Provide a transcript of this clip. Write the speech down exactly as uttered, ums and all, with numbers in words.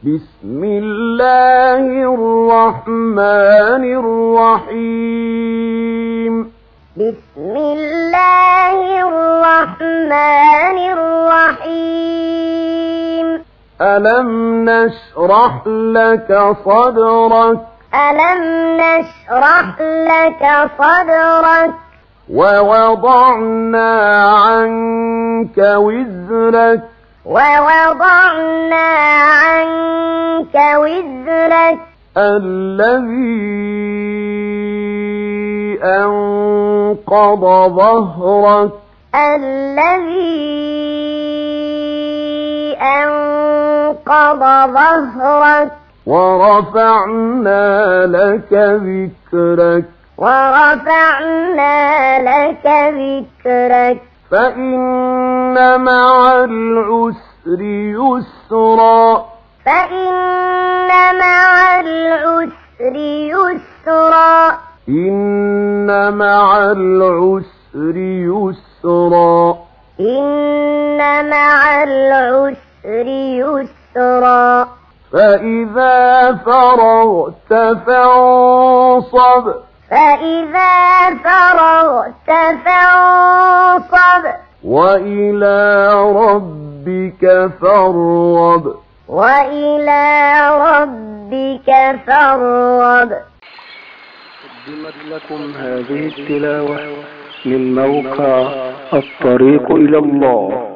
بسم الله الرحمن الرحيم بسم الله الرحمن الرحيم ألم نشرح لك صدرك ألم نشرح لك صدرك ووضعنا عنك وزرك ووضعنا عنك وزرك الذي أنقض ظهرك الذي أنقض ظهرك ورفعنا لك ذكرك ورفعنا لك ذكرك فإن مع العسر يسرا فإن مع العسر يسرا إن مع العسر يسرا إن مع العسر يسرا فإذا فرغت فانصب فإذا فرغت فانصب وإلى ربك فارغب وإلى ربك فارغب. قدمت لكم هذه التلاوة من موقع الطريق إلى الله.